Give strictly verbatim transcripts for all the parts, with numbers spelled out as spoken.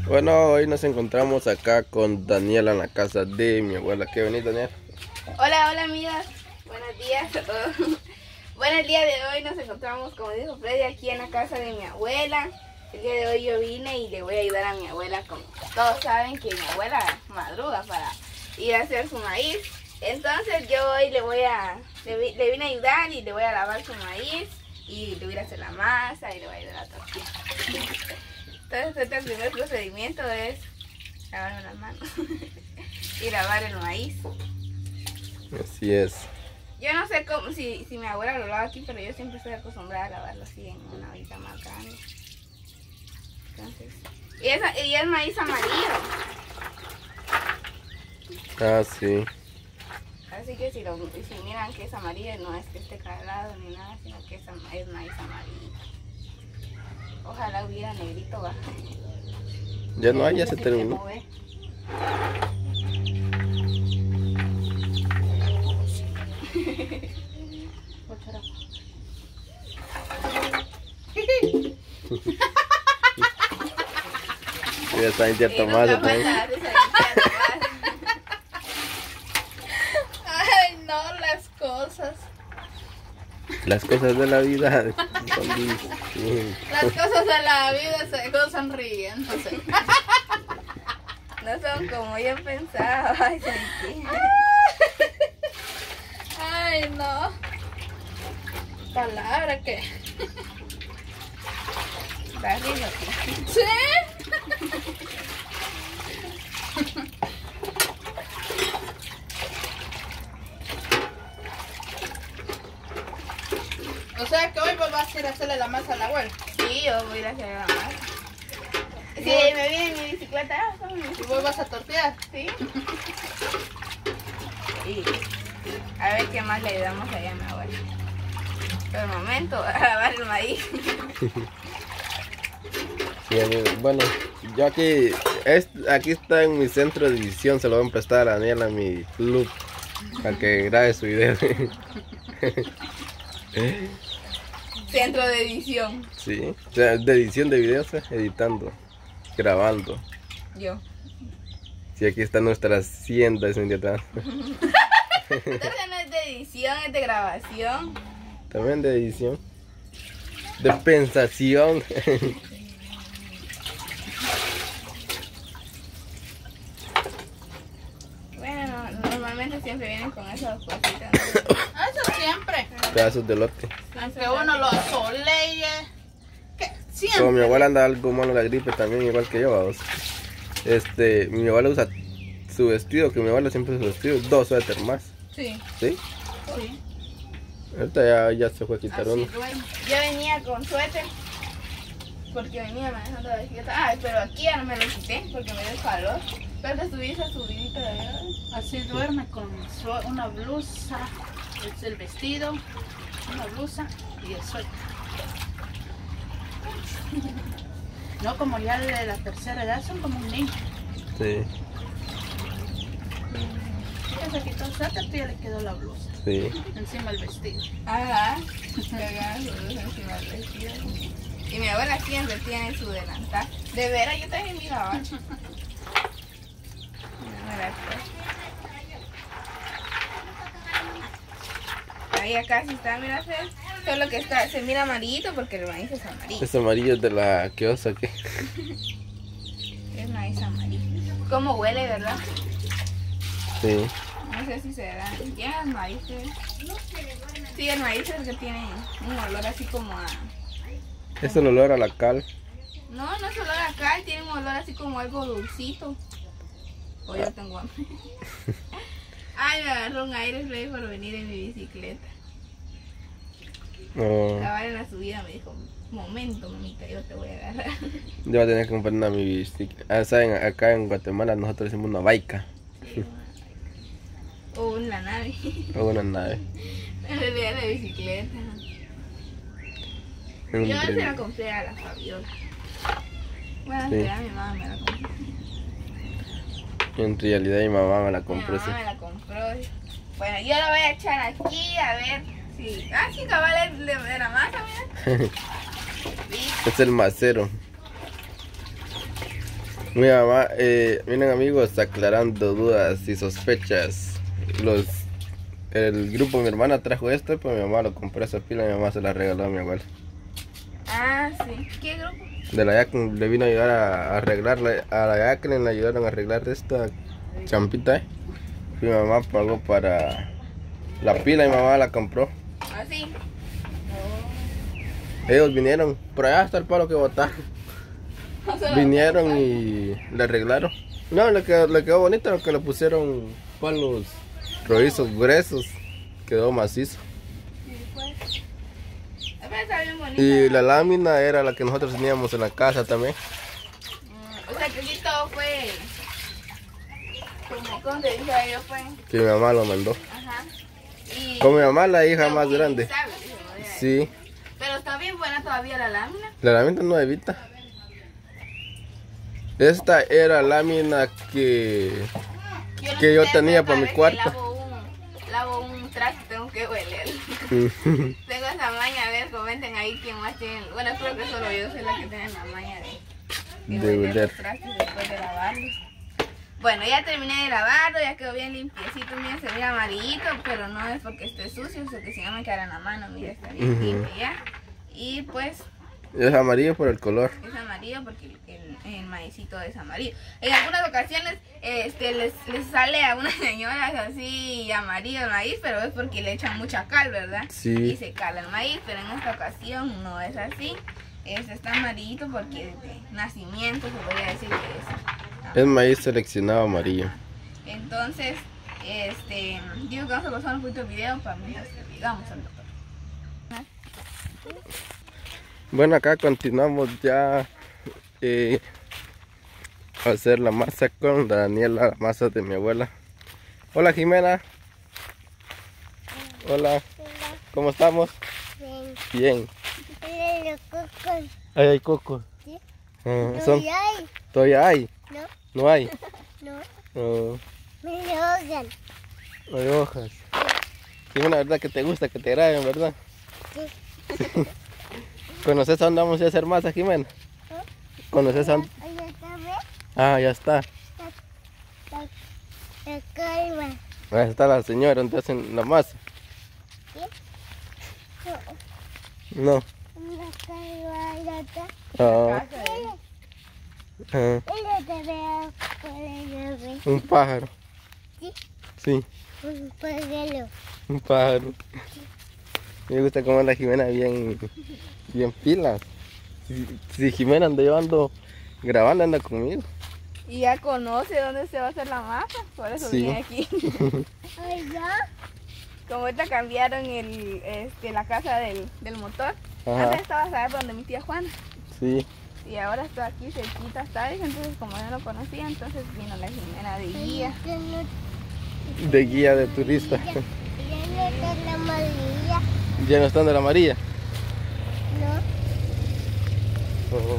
Bueno, hoy nos encontramos acá con Daniela en la casa de mi abuela. ¿Qué venís, Daniela? Hola, hola amigas. Buenos días a todos. Bueno, el día de hoy nos encontramos, como dijo Freddy, aquí en la casa de mi abuela. El día de hoy yo vine y le voy a ayudar a mi abuela. Como todos saben que mi abuela madruga para ir a hacer su maíz. Entonces yo hoy le voy a, le, vi- le vine a ayudar y le voy a lavar su maíz. Y le voy a hacer la masa y le voy a ayudar a la tortilla. Entonces este el primer procedimiento es lavarme las manos y lavar el maíz. Así es. Yo no sé cómo, si, si mi abuela lo lava aquí, pero yo siempre estoy acostumbrada a lavarlo así en una ollita más grande. Entonces, y, esa, y es maíz amarillo. Ah, sí. Así que si, lo, si miran que es amarillo, no es que esté calado ni nada, sino que es, am- es maíz amarillo. Ojalá hubiera negrito bajo. Ya no hay, ya se terminó. Ya está en cierto Y más. nunca falta de esa limpiada, Ay, no, las cosas. Las cosas de la vida son distintas. Las cosas de la vida se gozan riéndose. no son como yo pensaba. Ay, sentí. Ay, no. Palabra que. Barrigo. ¿Sí? O sea que hoy vos vas a ir a hacerle la masa a la abuela. Sí, yo voy a ir a hacer la masa. Sí, me vine en mi bicicleta. Ah, ¿cómo me- Y vos vas a tortear. Sí. Y a ver qué más le ayudamos allá a mi abuela. Por el momento, a lavar el maíz. Sí, amigo. Bueno, yo aquí, es, aquí está en mi centro de edición. Se lo voy a prestar a Daniela, mi club, para que grabe su video. Centro de edición. Sí, o sea, de edición de videos, eh, editando, grabando. Yo. Sí, aquí está nuestra hacienda, es un idiota. Entonces no es de edición, es de grabación. También de edición. De pensación. Bueno, normalmente siempre vienen con esas cositas. Eso siempre. Pedazos de lote. Aunque uno lo asoleye. Que Como siempre. mi abuela anda algo malo la gripe también, igual que yo, vamos. Este, mi abuela usa su vestido, que mi abuela siempre usa su vestido, dos suéter más. Sí, ¿Sí? sí. Ahorita ya, ya se fue a quitar Así uno. duerme. Yo venía con suéter porque venía manejando la bicicleta. Ah, pero aquí ya no me lo quité porque me dio calor. Pero te subís a subidita de allá. Así duerme con su- una blusa, es el vestido, una blusa y el suéter. No como ya de la tercera edad, son como un niño. Sí, Ya se quitó el suéter, ya le quedó la blusa. sí. Encima el vestido. Ajá. Cargaba su blusa encima del vestido. Y mi abuela siempre tiene su delantal. De veras, yo también miraba. No me la creo. Ahí acá sí está, mira, Fer. Solo que está, se mira amarillito porque el maíz es amarillo. Es amarillo de la que os saqué. Es maíz amarillo. ¿Cómo huele, verdad? Sí. No sé si se da. ¿Ya el maíz? eh? Sí, el maíz es el que tiene un olor así como a... Es el olor a la cal. No, no es olor a cal, tiene un olor así como algo dulcito. Hoy yo tengo hambre. Ay, me agarró un aire rey por venir en mi bicicleta. No, Estaba en la subida, me dijo, momento, mamita, yo te voy a agarrar. yo voy a tener que comprar una mi bicicleta. Ah, saben, acá en Guatemala nosotros decimos una baica. O una nave. O una nave. En realidad la bicicleta. Un Yo se tren. la compré a la Fabiola. Bueno, Sí. sí. A mi mamá me la compró. En realidad mi mamá me la Mi compró. mamá Sí. me la compró. Bueno, yo la voy a echar aquí a ver si... Ah, sí, cabal de, de la masa, mira. ¿Viste? Es el macero. Mi mamá, eh, miren amigos, aclarando dudas y sospechas. Los, el grupo de mi hermana trajo esto, pues mi mamá lo compró esa pila y mi mamá se la regaló a mi abuela. Ah, sí. ¿Qué grupo? De la Jacqueline le vino a ayudar a, a arreglarla, a la Jacqueline le ayudaron a arreglar esta champita. ¿eh? Mi mamá pagó para la pila y mi mamá la compró. ¿Ah, sí? Ellos vinieron, por allá está el palo que botaron. Vinieron y le arreglaron. No, le quedó, le quedó bonito, lo que le pusieron palos rolizos gruesos. Quedó macizo. Sí, pues. Pero está bien bonito. Y la lámina era la que nosotros teníamos en la casa también. Mm, o sea que aquí todo fue. Como, ¿cómo te dije yo? Fue. Que mi mamá lo mandó. Ajá. Y. Con mi mamá, la hija más grande. ¿Sabes? Dijo, ya. Sí, Pero está bien buena todavía la lámina. la lámina nuevita. Esta era lámina que, Yo que yo sé, tenía pero para mi cada vez que cuarto. Lavo un, lavo un traste, tengo que hueler. Tengo esa maña, a ver, comenten ahí quién más tiene. Bueno, creo que solo yo soy la que tiene la maña de, De de hueler. los trastes después de lavarlos. Bueno, ya terminé de lavarlo, ya quedó bien limpiecito, mira, se mira amarillito, pero no es porque esté sucio, es porque si no me queda en la mano, mira, está bien Ujú. limpio ya. Y pues Es amarillo por el color. es amarillo porque el, el, el maicito es amarillo. En algunas ocasiones este, les, les sale a unas señoras así amarillo el maíz, pero es porque le echan mucha cal, ¿verdad? Sí. Y se cala el maíz, pero en esta ocasión no es así. Este está amarillito porque desde nacimiento se podría decir que es. Es maíz seleccionado amarillo. Entonces, este, digo que vamos a pasar un poquito de video para mientras que digamos al doctor. Bueno, acá continuamos ya eh, a hacer la masa con Daniela, la masa de mi abuela. Hola Jimena. Hola. ¿Cómo estamos? Bien. Bien. Mira los cocos. Ahí hay coco. ¿Sí? Ah, No son- hay. ¿Todavía hay? No, No hay. no. Oh, Me lo hagan. no hay hojas. Jimena, ¿verdad que te gusta que te graben, verdad? Sí. ¿Conoces a dónde vamos a hacer masa, Jimena? ¿Conoces a dónde? Oye, ¿sabes? Ah, ya está. La, la calma. Ahí está la señora donde hacen la masa. ¿Sí? No. La calma, ya está. Ah, Casa de- ah, Mira, te veo por el bebé. un pájaro. Sí. Sí, Un pájaro. un pájaro. Me gusta cómo la Jimena bien, bien pilas. Si, si Jimena anda llevando, grabando, anda conmigo. Y ya conoce dónde se va a hacer la masa, por eso Sí. viene aquí. Ay, ya. Como ahorita cambiaron el, este, la casa del, del motor. Ajá. Antes estaba allá donde mi tía Juana. Sí, Y ahora estoy aquí cerquita, está ahí, entonces como yo no conocía, entonces vino la Jimena de guía. Ya no, de guía de turista. ya, ya no está la amarilla. Ya no están de la María. No. Oh,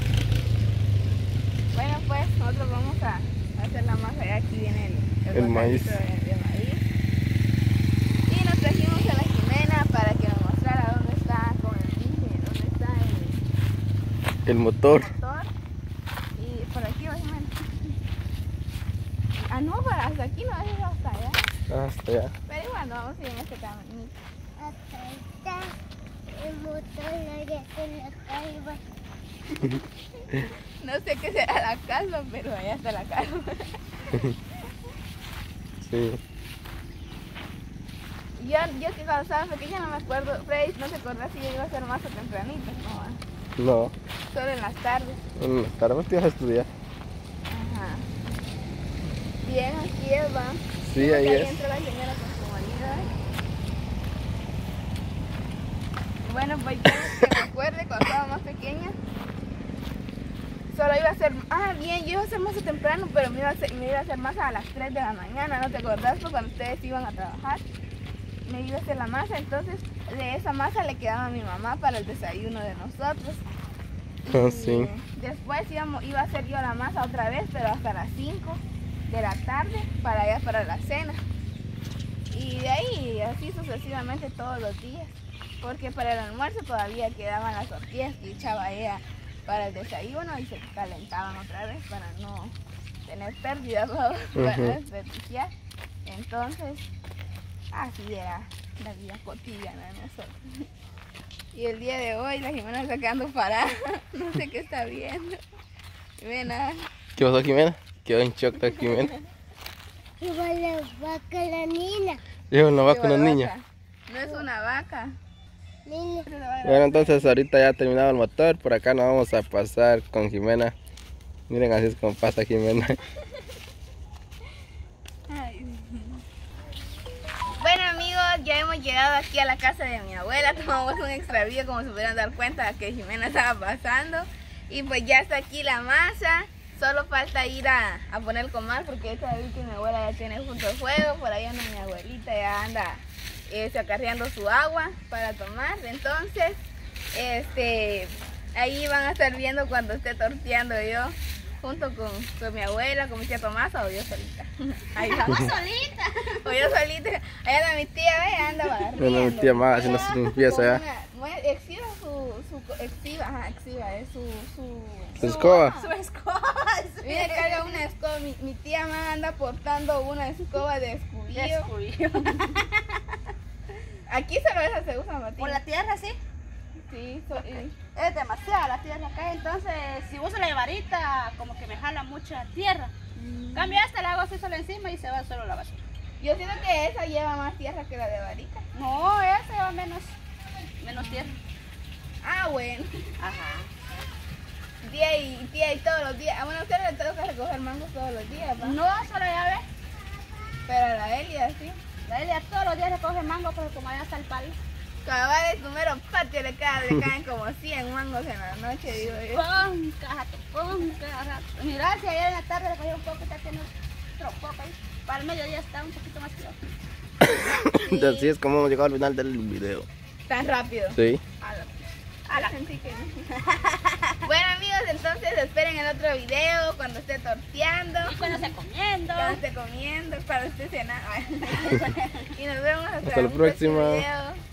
Bueno, pues nosotros vamos a hacer la masa. Ya aquí viene el, El maíz. botecito De, de maíz. Y nos trajimos a la Jimena para que nos mostrara dónde está, como les dije, dónde está el el motor. motor. Y por aquí va Jimena. Ah, no, para hasta aquí no, es hasta allá. Ah, hasta allá. Pero igual no vamos a ir en este camino. Acá está el motor allá con la calma. No sé qué será la calma, pero allá está la calma. Sí. Yo, yo que cuando estaba pequeña no me acuerdo, Freddy, no te acordás si yo iba a hacer masa tempranito, no, ah, No, solo en las tardes. en las tardes te vas a estudiar. Ajá. Bien, aquí es, va. Sí, Creo ahí que es. entra la señora con su marido. ¿eh? Bueno, pues yo que me acuerde cuando estaba más pequeña, solo iba a hacer, ah, bien, yo iba a hacer masa temprano, pero me iba a hacer, me iba a hacer masa a las tres de la mañana, ¿no te acordás? Porque cuando ustedes iban a trabajar, me iba a hacer la masa, entonces de esa masa le quedaba a mi mamá para el desayuno de nosotros. Ah, Y sí. después íbamos, iba a hacer yo la masa otra vez, pero hasta las cinco de la tarde para allá para la cena. Y de ahí así sucesivamente todos los días. Porque para el almuerzo todavía quedaban las tortillas que echaba ella para el desayuno y se calentaban otra vez para no tener pérdidas, ¿no? Para no desperdiciar. Entonces, así era la vida cotidiana de nosotros. Y el día de hoy la Jimena está quedando parada, no sé qué está viendo. Jimena. ¿Qué pasó, Jimena? Quedó en shock la Jimena. Igual la vaca, la niña. Lleva una vaca ¿Qué una vaca? niña. No es una vaca. Niña. Bueno, entonces ahorita ya ha terminado el motor. Por acá nos vamos a pasar con Jimena. Miren, así es como pasa Jimena. Ay. Bueno amigos, ya hemos llegado aquí a la casa de mi abuela. Tomamos un extra video como se pudieron dar cuenta que Jimena estaba pasando. Y pues ya está aquí la masa. Solo falta ir a, a poner el comal porque esta vez que mi abuela ya tiene junto el fuego. Por ahí anda mi abuelita, ya anda eh, acarreando su agua para tomar. Entonces, este, ahí van a estar viendo cuando esté torteando yo. Junto con, con mi abuela, con mi tía Tomasa o yo solita. Ahí va. solita? O yo solita. Allá anda mi tía, ve, anda barriendo. Bueno, mi tía más haciendo su limpieza ya. Exhiba su, su, exhiba, ajá, exhiba, es su, su, Su escoba. Su escoba. mira, carga una escoba, mi, mi tía más anda portando una escoba de escudillo. Escurrió. Aquí solo esa se usa, Matías. Por la tierra, sí. Sí, so- y- Es demasiada la tierra acá, entonces si uso la varita como que me jala mucha tierra. Cambio esta, la hago así solo encima y se va solo la basura. yo siento que esa lleva más tierra que la de varita. No, esa lleva menos, menos tierra. Ah, bueno. Ajá. Tía y, tía y todos los días. Ah, bueno, a usted le toca recoger mangos todos los días, ¿va? No, solo ya ve. Pero a la Elia, sí. La Elia todos los días recoge mango, pero como allá está el palo. Cabal de tu mero patio le caen, le caen como cien mangos en la noche, digo yo. Pon, cajato, pon, cajato. Mira, si ayer en la tarde recogí un poco, ya tiene otro poco ahí. Para el mediodía está un poquito más claro. Entonces así es como hemos llegado al final del video. Tan rápido. Sí. A la, a la sentí que no. Bueno amigos, entonces esperen el otro video cuando esté torteando. Y cuando esté comiendo. Cuando esté comiendo, cuando esté cenando. Y nos vemos hasta, Hasta la un próxima. video.